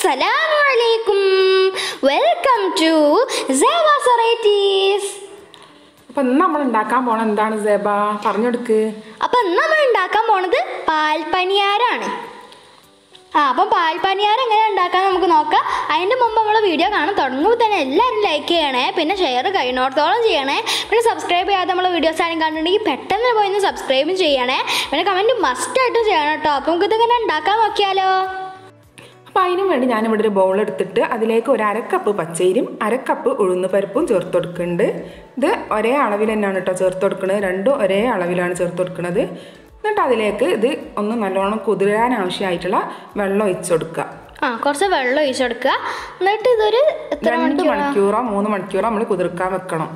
Assalamualaikum. Welcome to Zeba Varieties. അപ്പോൾ നമ്മൾ ഉണ്ടാക്കാൻ പോണ എന്താണ് സേബ പറഞ്ഞു കൊടുക്ക്. അപ്പോൾ നമ്മൾ ഉണ്ടാക്കാൻ പോണത് പാൽപ്പനിയാരാണ്. അപ്പോൾ പാൽപ്പനിയാരം എങ്ങനെ ഉണ്ടാക്കാൻ നമുക്ക് നോക്കാം. അതിൻ്റെ മുമ്പ് നമ്മൾ വീഡിയോ കാണാൻ തുടങ്ങുമ്പോൾ തന്നെ എല്ലാവരും ലൈക്ക് ചെയ്യണേ, പിന്നെ ഷെയർ കഴിയുന്നിടത്തോളം ചെയ്യണേ, പിന്നെ സബ്സ്ക്രൈബ് ചെയ്യാതെ നമ്മൾ വീഡിയോസ് ആരും കണ്ടിട്ടുണ്ടെങ്കിൽ പെട്ടെന്ന് പോയി സബ്സ്ക്രൈബും ചെയ്യണേ, പിന്നെ കമൻറ്റ് മസ്റ്റായിട്ടും ചെയ്യണം കേട്ടോ. അപ്പോൾ നമുക്ക് ഇതെങ്ങനെ ഉണ്ടാക്കാൻ നോക്കിയാലോ. അപ്പോൾ അതിനും വേണ്ടി ഞാനിവിടെ ഒരു ബൗൾ എടുത്തിട്ട് അതിലേക്ക് ഒരു അരക്കപ്പ് പച്ചരിയും അരക്കപ്പ് ഉഴുന്ന് പരിപ്പും ചേർത്ത് കൊടുക്കുന്നുണ്ട്. ഇത് ഒരേ അളവിൽ തന്നെയാണ് കേട്ടോ ചേർത്ത് കൊടുക്കുന്നത്, രണ്ടും ഒരേ അളവിലാണ് ചേർത്ത് കൊടുക്കുന്നത്. എന്നിട്ട് അതിലേക്ക് ഇത് ഒന്ന് നല്ലോണം കുതിരാൻ ആവശ്യമായിട്ടുള്ള വെള്ളം ഒഴിച്ചു കൊടുക്കുക. കുറച്ച് വെള്ളം ഒഴിച്ചു കൊടുക്കുക. എന്നിട്ട് ഇതൊരു 2 മണിക്കൂറോ 3 മണിക്കൂറോ നമ്മൾ കുതിർക്കാൻ വെക്കണം.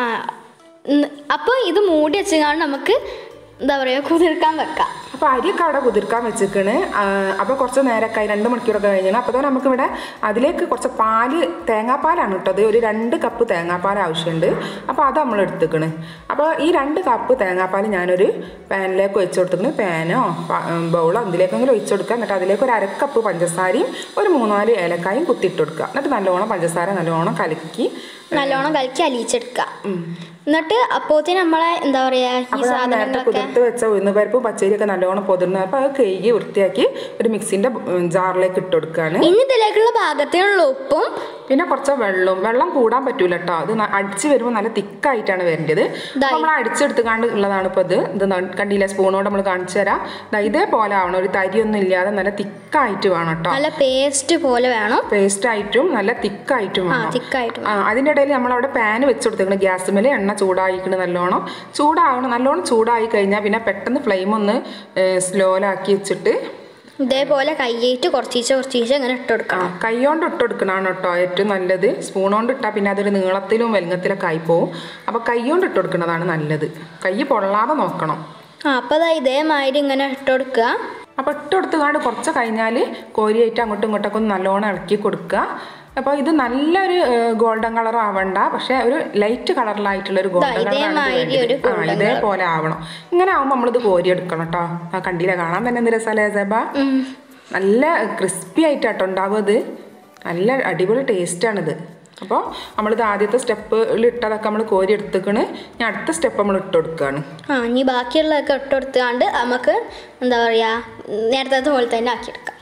അപ്പോൾ ഇത് മൂടി വെച്ചാൽ നമുക്ക് എന്താ പറയുക കുതിർക്കാൻ വെക്കാം. അപ്പോൾ അരിയൊക്കെ അവിടെ കുതിർക്കാൻ വെച്ചിരിക്കണ്. അപ്പോൾ കുറച്ച് നേരമൊക്കെ 2 മണിക്കൂറൊക്കെ കഴിഞ്ഞാൽ അപ്പോൾ തന്നെ നമുക്കിവിടെ അതിലേക്ക് കുറച്ച് തേങ്ങാപ്പാലാണ് ഇട്ടത്. ഒരു 2 കപ്പ് തേങ്ങാപ്പാൽ ആവശ്യമുണ്ട്. അപ്പോൾ അത് നമ്മൾ എടുത്തിക്കണ്. അപ്പോൾ ഈ 2 കപ്പ് തേങ്ങാപ്പാൽ ഞാനൊരു പാനിലേക്ക് ഒഴിച്ചു കൊടുത്തിട്ടുണ്ട്. പാനോ ബൗളോ എന്തിലേക്കെങ്കിലും ഒഴിച്ചു കൊടുക്കുക. എന്നിട്ട് അതിലേക്ക് ഒരു അരക്കപ്പ് പഞ്ചസാരയും ഒരു 3-4 ഏലക്കായും കുത്തിയിട്ട് കൊടുക്കുക. എന്നിട്ട് പഞ്ചസാര നല്ലോണം കലക്കി അലിയിച്ചെടുക്കുക. എന്നിട്ട് അപ്പോഴത്തേന് നമ്മളെ എന്താ പറയാ ഈ സാധനങ്ങളൊക്കെ കുതിർത്ത് വെച്ച ഉഴുന്നുപരിപ്പും പച്ചരിയൊക്കെ നല്ലോണം പൊതിർന്ന് അപ്പോൾ അത് കഴുകി വൃത്തിയാക്കി ഒരു മിക്സിന്റെ ജാറിലേക്ക് ഇട്ട് കൊടുക്കുകയാണ്. ഇനി ഇതിലേക്കുള്ള പാകത്തിനുള്ള ഉപ്പും പിന്നെ കുറച്ച് വെള്ളം കൂടാൻ പറ്റൂല കേട്ടോ. അത് അടിച്ച് വരുമ്പോൾ നല്ല തിക്കായിട്ടാണ് വരേണ്ടത്. നമ്മൾ അടിച്ചെടുത്തുകാണ്ട് ഉള്ളതാണ് ഇപ്പോൾ ഇത് കണ്ടില്ല, സ്പൂണോട് നമ്മൾ കാണിച്ചു തരാം. ഇതേപോലെ ആവണം, ഒരു തരിയൊന്നും ഇല്ലാതെ നല്ല തിക്കായിട്ട് വേണം കേട്ടോ. നല്ല പേസ്റ്റ് പോലെ വേണം, പേസ്റ്റ് ആയിട്ടും നല്ല തിക്കായിട്ടും വേണം. അതിൻ്റെ ഇടയിൽ നമ്മളവിടെ പാന് വെച്ച് കൊടുത്തേക്കണം. ഗ്യാസ് മേലെ എണ്ണ ചൂടായിക്കണ്, നല്ലോണം ചൂടായി കഴിഞ്ഞാൽ പിന്നെ പെട്ടെന്ന് ഫ്ലെയിം ഒന്ന് സ്ലോയിലാക്കി വെച്ചിട്ട് ഇതേപോലെ കൈയിട്ട് കുറച്ചീച്ച ഇങ്ങനെ ഇട്ട് കൊടുക്കണം. കൈകൊണ്ട് ഇട്ട് കൊടുക്കണതാണ് കേട്ടോ ഏറ്റവും നല്ലത്. സ്പൂൺ കൊണ്ട് ഇട്ടാൽ പിന്നെ അതൊരു നീളത്തിലും വലുങ്ങത്തിലൊക്കെ ആയിപ്പോവും. അപ്പോൾ കൈകൊണ്ട് ഇട്ട് കൊടുക്കുന്നതാണ് നല്ലത്. കൈ പൊള്ളാതെ നോക്കണം. അപ്പോൾ ഇതേമാതിരി ഇങ്ങനെ ഇട്ട് കൊടുക്കുക. അപ്പോൾ ഇട്ട് കൊടുത്തുകൊണ്ട് കുറച്ച് കഴിഞ്ഞാൽ കോരിയായിട്ട് അങ്ങോട്ടും ഇങ്ങോട്ടൊക്കെ ഒന്ന് നല്ലോണം ഇളക്കി കൊടുക്കുക. അപ്പോൾ ഇത് നല്ലൊരു ഗോൾഡൻ കളർ ആവണ്ട, പക്ഷെ ഒരു ലൈറ്റ് കളറിലായിട്ടുള്ളൊരു ഗോൾഡൻ കളർ ഇതേപോലെ ആവണം. ഇങ്ങനെ ആവുമ്പോൾ നമ്മളിത് കോരിയെടുക്കണം കേട്ടോ. കണ്ടില്ല, കാണാൻ തന്നെ എന്ത് രസമല്ലേ സേബ. നല്ല ക്രിസ്പി ആയിട്ടാട്ടോ ഉണ്ടാവും. ഇത് നല്ല അടിപൊളി ടേസ്റ്റാണിത്. അപ്പോൾ നമ്മളിത് ആദ്യത്തെ സ്റ്റെപ്പിൽ ഇട്ടതൊക്കെ നമ്മൾ കോരി എടുത്തേക്കണ്. ഞാൻ അടുത്ത സ്റ്റെപ്പ് നമ്മൾ ഇട്ട് കൊടുക്കുകയാണ്. ഇനി ബാക്കിയുള്ളതൊക്കെ ഇട്ട് കൊടുത്തുകൊണ്ട് നമുക്ക് എന്താ പറയുക നേരത്തെ പോലെ തന്നെ ആക്കിയെടുക്കാം.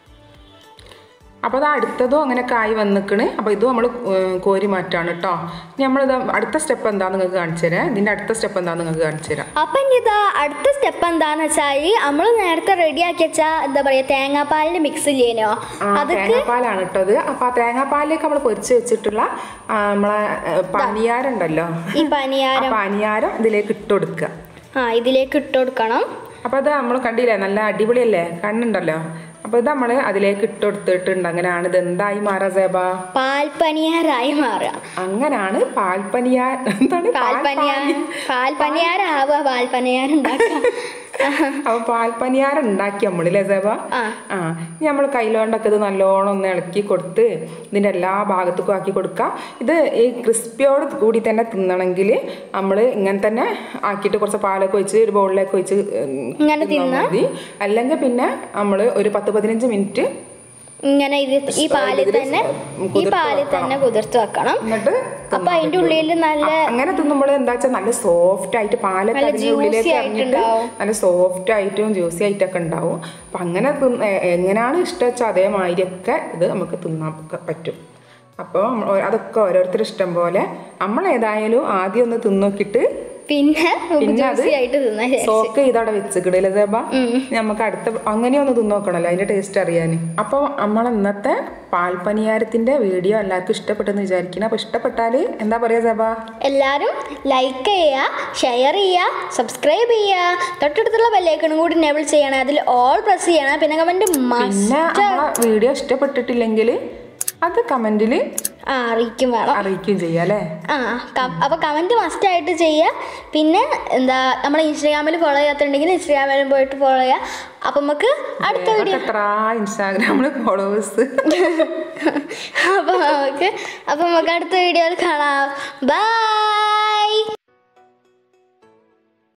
അപ്പോൾ അത് അടുത്തതും അങ്ങനെയൊക്കെ ആയി വന്നിക്കണ്. അപ്പോൾ ഇതും നമ്മൾ കോരി മാറ്റാണ് കേട്ടോ. നമ്മളിത് അടുത്ത സ്റ്റെപ്പ് എന്താണെന്ന് നിങ്ങൾക്ക് കാണിച്ചു തരാം. ഇതിൻ്റെ അടുത്ത സ്റ്റെപ്പ് എന്താണെന്ന് നിങ്ങൾക്ക് കാണിച്ചു തരാം. അപ്പം ഇതാ അടുത്ത സ്റ്റെപ്പ് എന്താണെന്ന് വെച്ചാൽ നമ്മൾ നേരത്തെ റെഡിയാക്കി വെച്ചാൽ എന്താ പറയുക തേങ്ങാപ്പാലിൻ്റെ മിക്സ് ചെയ്യണോ, തേങ്ങാപ്പാലാണ് ഇട്ടത്. അപ്പോൾ ആ തേങ്ങാപ്പാലിലേക്ക് നമ്മൾ പൊരിച്ച് വെച്ചിട്ടുള്ള നമ്മളെ പനിയാരം ഉണ്ടല്ലോ, ഈ പനിയാരം ഇതിലേക്ക് ഇട്ട് കൊടുക്കുക. ഇതിലേക്ക് ഇട്ട് കൊടുക്കണം. അപ്പോൾ അത് നമ്മൾ കണ്ടില്ലേ, നല്ല അടിപൊളിയല്ലേ, കണ്ണുണ്ടല്ലോ. അപ്പോൾ ഇത് നമ്മൾ അതിലേക്ക് ഇട്ട് കൊടുത്തിട്ടുണ്ട്. അങ്ങനെയാണ് ഇത് എന്തായി മാറാ സേബ, പാൽപ്പനിയാരായി മാറുക. അങ്ങനാണ് അപ്പോൾ പാൽപ്പനിയാരം ഉണ്ടാക്കി നമ്മളില്ലേ സേബ. ഇനി നമ്മൾ കയ്യിലോണ്ടൊക്കെ ഇത് നല്ലോണം ഒന്ന് ഇളക്കി കൊടുത്ത് ഇതിൻ്റെ എല്ലാ ഭാഗത്തേക്കും ആക്കി കൊടുക്കുക. ഇത് ഈ ക്രിസ്പിയോട് കൂടി തന്നെ തിന്നണമെങ്കിൽ നമ്മൾ ഇങ്ങനെ തന്നെ ആക്കിയിട്ട് കുറച്ച് പാലൊക്കെ ഒഴിച്ച് ഒരു ബൗളിലേക്ക് ഒഴിച്ച് മതി. അല്ലെങ്കിൽ പിന്നെ നമ്മൾ ഒരു 10-15 മിനിറ്റ് ഇങ്ങനെ ഈ പാലിൽ തന്നെ കുതിർത്ത് വെക്കണം. എന്നിട്ട് അപ്പൊ അതിന്റെ ഉള്ളിൽ നല്ല അങ്ങനെ തിന്നുമ്പോൾ എന്താ വെച്ചാൽ നല്ല സോഫ്റ്റ് ആയിട്ട് പാലൊക്കെ അതിൻ്റെ ഉള്ളിലേക്ക് ഇറങ്ങിയിട്ട് നല്ല സോഫ്റ്റ് ആയിട്ടും ജ്യൂസി ആയിട്ടൊക്കെ ഉണ്ടാവും. അപ്പം അങ്ങനെ എങ്ങനെയാണ് ഇഷ്ടം വെച്ചാൽ അതേമാതിരിയൊക്കെ ഇത് നമുക്ക് തിന്നാൻ പറ്റും. അപ്പോൾ അതൊക്കെ ഓരോരുത്തരുടെ ഇഷ്ടം പോലെ. നമ്മൾ ഏതായാലും ആദ്യം ഒന്ന് തിന്നോക്കിയിട്ട് പിന്നെ സോക്ക് ചെയ്തവിടെ വെച്ചിക്കിടല്ലേ സേബ. നമുക്ക് അടുത്ത അങ്ങനെയൊന്ന് തിന്നോക്കണല്ലോ അതിന്റെ ടേസ്റ്റ് അറിയാൻ. അപ്പോൾ നമ്മൾ ഇന്നത്തെ പാൽപ്പനിയാരത്തിന്റെ വീഡിയോ എല്ലാവർക്കും ഇഷ്ടപ്പെട്ടെന്ന് വിചാരിക്കണം. അപ്പോൾ ഇഷ്ടപ്പെട്ടാൽ എന്താ പറയാ സേബ, എല്ലാവരും ലൈക്ക് ചെയ്യുക, ഷെയർ ചെയ്യുക, സബ്സ്ക്രൈബ് ചെയ്യുക, തൊട്ടടുത്തുള്ള ബെല്ലൈക്കണും കൂടി എനേബിൾ ചെയ്യണം, അതിൽ ഓൾ പ്രസ് ചെയ്യണം. പിന്നെ കമന്റ് വീഡിയോ ഇഷ്ടപ്പെട്ടിട്ടില്ലെങ്കിൽ അത് കമന്റിൽ അറിയിക്കും ചെയ്യാം അല്ലേ. അപ്പോൾ കമന്റ് മസ്റ്റ് ആയിട്ട് ചെയ്യുക. പിന്നെ എന്താ നമ്മൾ ഇൻസ്റ്റാഗ്രാമിൽ ഫോളോ ചെയ്യാത്തുണ്ടെങ്കിൽ ഇൻസ്റ്റാഗ്രാമിലും പോയിട്ട് ഫോളോ ചെയ്യുക. അപ്പം നമുക്ക് അടുത്ത വീഡിയോ ഇൻസ്റ്റാഗ്രാമിൽ ഫോളോവേഴ്സ് അപ്പം നമുക്ക് അടുത്ത വീഡിയോയിൽ കാണാം. ബൈ.